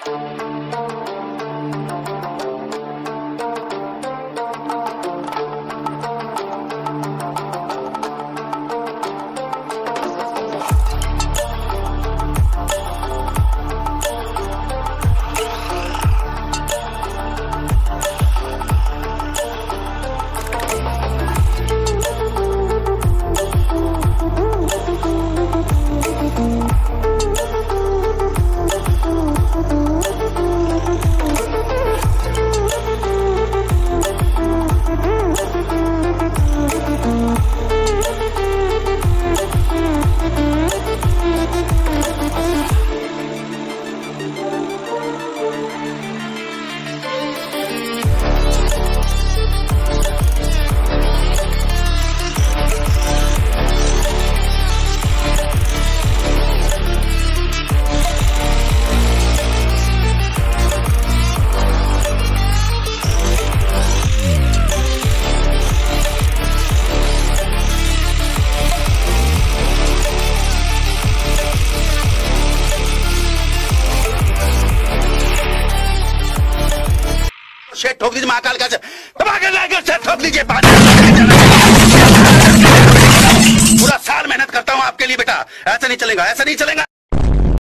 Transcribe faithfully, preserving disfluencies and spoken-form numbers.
शेट ठोक दीजिए महाकाल का ठोक लीजिए। पूरा साल मेहनत करता हूँ आपके लिए बेटा, ऐसा नहीं चलेगा, ऐसा नहीं चलेगा।